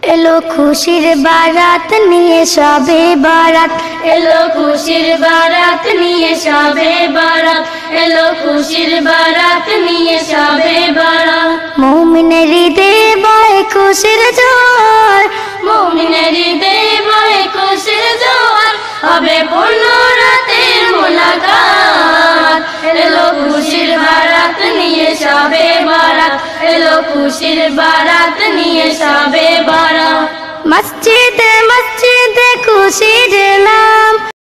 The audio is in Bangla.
এলো খুশির বারাত নিয়ে সবে বারাত, এলো খুশির বারাত নিয়ে সবে বারাত, এলো খুশির বারাত নিয়ে সবে বারাত। মুমিনের হৃদয়ে বয় খুশির জোয়ার, মুমিনের হৃদয়ে বয় খুশির জোয়ার, হবে পূর্ণ রাতের মোলাকাত। এলো খুশির বারাত নিয়ে সবে বারাত, এলো খুশির বারাত নিয়ে সবে বারাত। মসজিদে মসজিদে খুশির নাম,